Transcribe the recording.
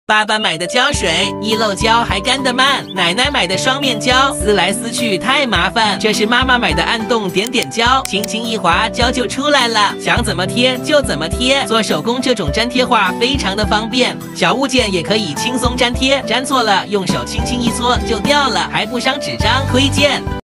爸爸买的胶水一漏胶还干得慢，奶奶买的双面胶撕来撕去太麻烦。这是妈妈买的暗动点点胶，轻轻一划胶就出来了，想怎么贴就怎么贴。做手工这种粘贴画非常的方便，小物件也可以轻松粘贴，粘错了用手轻轻一搓就掉了，还不伤纸张，推荐。